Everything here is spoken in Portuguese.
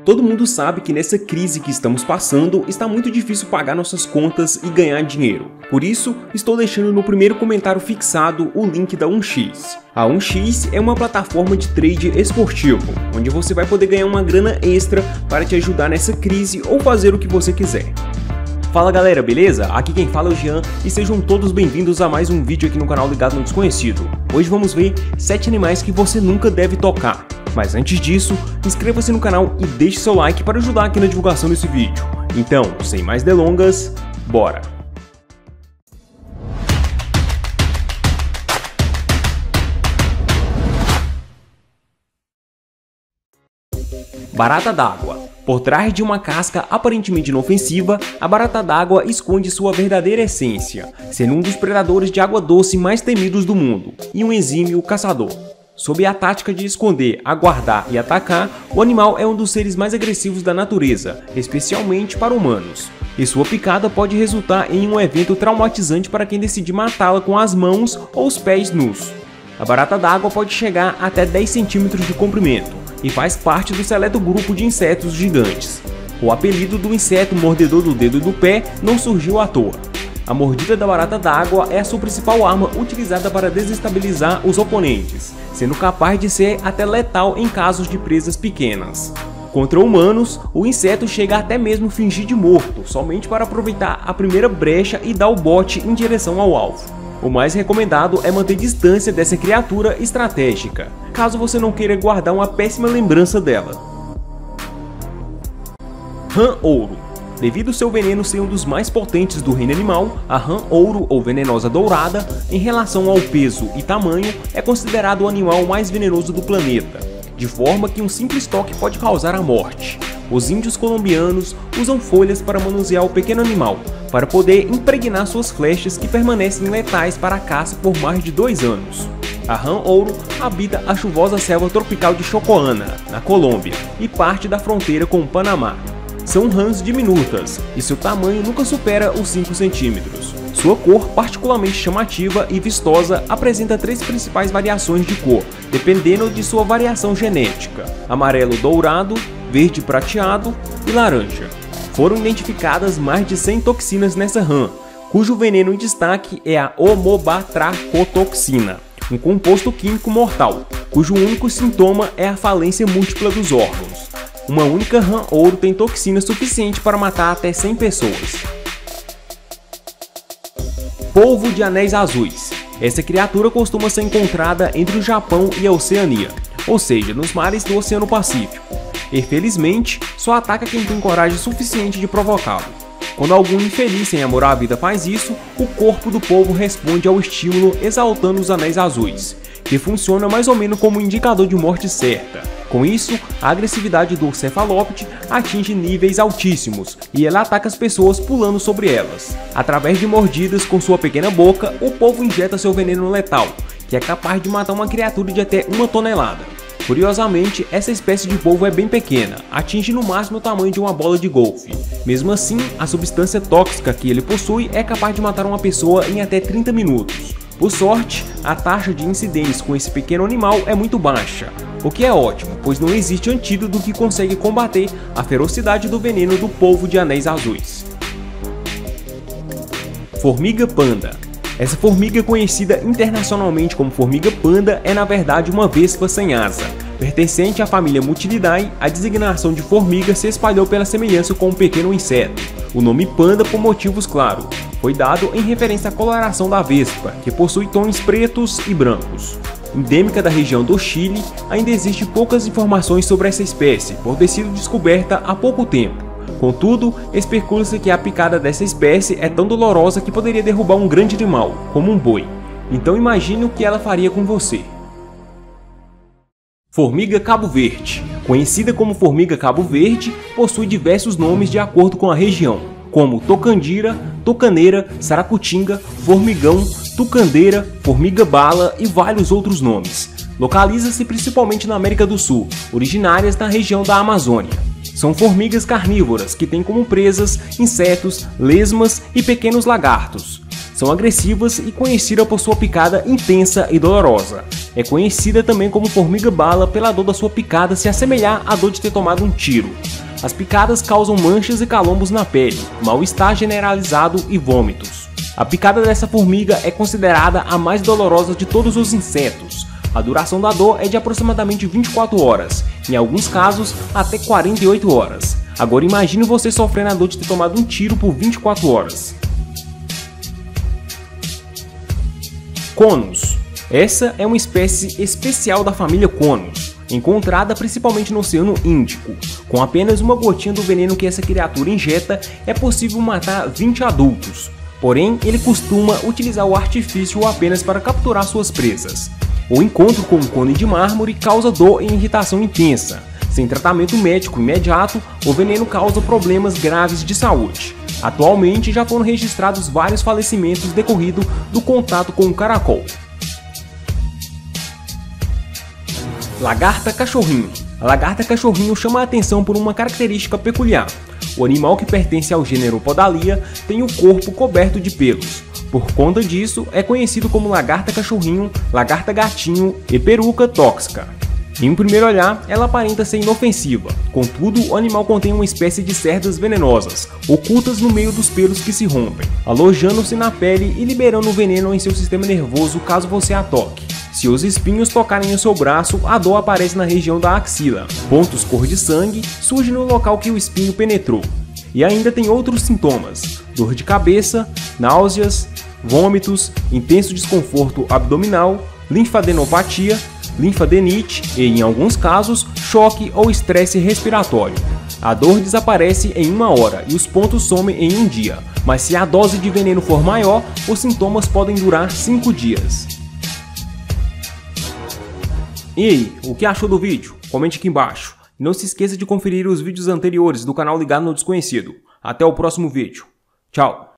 Todo mundo sabe que nessa crise que estamos passando, está muito difícil pagar nossas contas e ganhar dinheiro. Por isso, estou deixando no primeiro comentário fixado o link da 1x. A 1x é uma plataforma de trade esportivo, onde você vai poder ganhar uma grana extra para te ajudar nessa crise ou fazer o que você quiser. Fala galera, beleza? Aqui quem fala é o Jean e sejam todos bem-vindos a mais um vídeo aqui no canal Ligado no Desconhecido. Hoje vamos ver 7 animais que você nunca deve tocar. Mas antes disso, inscreva-se no canal e deixe seu like para ajudar aqui na divulgação desse vídeo. Então, sem mais delongas, bora! Barata d'água. Por trás de uma casca aparentemente inofensiva, a barata d'água esconde sua verdadeira essência, sendo um dos predadores de água doce mais temidos do mundo, e um exímio caçador. Sob a tática de esconder, aguardar e atacar, o animal é um dos seres mais agressivos da natureza, especialmente para humanos. E sua picada pode resultar em um evento traumatizante para quem decidir matá-la com as mãos ou os pés nus. A barata d'água pode chegar até 10 centímetros de comprimento e faz parte do seleto grupo de insetos gigantes. O apelido do inseto mordedor do dedo do pé não surgiu à toa. A mordida da barata d'água é a sua principal arma utilizada para desestabilizar os oponentes, sendo capaz de ser até letal em casos de presas pequenas. Contra humanos, o inseto chega até mesmo fingir de morto, somente para aproveitar a primeira brecha e dar o bote em direção ao alvo. O mais recomendado é manter distância dessa criatura estratégica, caso você não queira guardar uma péssima lembrança dela. Rã ouro. Devido seu veneno ser um dos mais potentes do reino animal, a rã ouro ou venenosa dourada, em relação ao peso e tamanho, é considerado o animal mais venenoso do planeta, de forma que um simples toque pode causar a morte. Os índios colombianos usam folhas para manusear o pequeno animal, para poder impregnar suas flechas que permanecem letais para a caça por mais de 2 anos. A rã ouro habita a chuvosa selva tropical de Chocoana, na Colômbia, e parte da fronteira com o Panamá. São rãs diminutas e seu tamanho nunca supera os 5 centímetros. Sua cor, particularmente chamativa e vistosa, apresenta 3 principais variações de cor, dependendo de sua variação genética: amarelo dourado, verde prateado e laranja. Foram identificadas mais de 100 toxinas nessa rã, cujo veneno em destaque é a homobatracotoxina, um composto químico mortal, cujo único sintoma é a falência múltipla dos órgãos. Uma única rã ouro tem toxina suficiente para matar até 100 pessoas. Polvo de anéis azuis. Essa criatura costuma ser encontrada entre o Japão e a Oceania, ou seja, nos mares do Oceano Pacífico. Infelizmente, só ataca quem tem coragem suficiente de provocá-lo. Quando algum infeliz sem amor à vida faz isso, o corpo do polvo responde ao estímulo exaltando os anéis azuis, que funciona mais ou menos como um indicador de morte certa. Com isso, a agressividade do cefalópode atinge níveis altíssimos e ela ataca as pessoas pulando sobre elas. Através de mordidas com sua pequena boca, o polvo injeta seu veneno letal, que é capaz de matar uma criatura de até 1 tonelada. Curiosamente, essa espécie de polvo é bem pequena, atinge no máximo o tamanho de uma bola de golfe. Mesmo assim, a substância tóxica que ele possui é capaz de matar uma pessoa em até 30 minutos. Por sorte, a taxa de incidência com esse pequeno animal é muito baixa, o que é ótimo, pois não existe antídoto que consegue combater a ferocidade do veneno do polvo de anéis azuis. Formiga panda. Essa formiga, conhecida internacionalmente como formiga panda, é na verdade uma vespa sem asa. Pertencente à família Mutilidae, a designação de formiga se espalhou pela semelhança com um pequeno inseto. O nome panda, por motivos claros, foi dado em referência à coloração da vespa, que possui tons pretos e brancos. Endêmica da região do Chile, ainda existem poucas informações sobre essa espécie, por ter sido descoberta há pouco tempo. Contudo, especula-se que a picada dessa espécie é tão dolorosa que poderia derrubar um grande animal, como um boi. Então imagine o que ela faria com você. Formiga Cabo Verde. Conhecida como formiga Cabo Verde, possui diversos nomes de acordo com a região, como tocandira, tocaneira, saracutinga, formigão, tucandeira, formiga bala e vários outros nomes. Localiza-se principalmente na América do Sul, originárias na região da Amazônia. São formigas carnívoras que têm como presas insetos, lesmas e pequenos lagartos. São agressivas e conhecidas por sua picada intensa e dolorosa. É conhecida também como formiga-bala pela dor da sua picada se assemelhar à dor de ter tomado um tiro. As picadas causam manchas e calombos na pele, mal-estar generalizado e vômitos. A picada dessa formiga é considerada a mais dolorosa de todos os insetos. A duração da dor é de aproximadamente 24 horas, em alguns casos até 48 horas. Agora imagine você sofrendo a dor de ter tomado um tiro por 24 horas. Conus. Essa é uma espécie especial da família Conus, encontrada principalmente no Oceano Índico. Com apenas uma gotinha do veneno que essa criatura injeta, é possível matar 20 adultos. Porém, ele costuma utilizar o artifício apenas para capturar suas presas. O encontro com um cone de mármore causa dor e irritação intensa. Sem tratamento médico imediato, o veneno causa problemas graves de saúde. Atualmente, já foram registrados vários falecimentos decorridos do contato com o caracol. Lagarta cachorrinho. A lagarta cachorrinho chama a atenção por uma característica peculiar. O animal, que pertence ao gênero Podalia, tem o corpo coberto de pelos. Por conta disso, é conhecido como lagarta cachorrinho, lagarta gatinho e peruca tóxica. Em um primeiro olhar, ela aparenta ser inofensiva, contudo, o animal contém uma espécie de cerdas venenosas, ocultas no meio dos pelos que se rompem, alojando-se na pele e liberando o veneno em seu sistema nervoso caso você a toque. Se os espinhos tocarem o seu braço, a dor aparece na região da axila. Pontos cor de sangue surgem no local que o espinho penetrou. E ainda tem outros sintomas: dor de cabeça, náuseas, vômitos, intenso desconforto abdominal, linfadenopatia, linfadenite e, em alguns casos, choque ou estresse respiratório. A dor desaparece em 1 hora e os pontos somem em 1 dia, mas se a dose de veneno for maior, os sintomas podem durar 5 dias. E aí, o que achou do vídeo? Comente aqui embaixo. E não se esqueça de conferir os vídeos anteriores do canal Ligado no Desconhecido. Até o próximo vídeo. Tchau!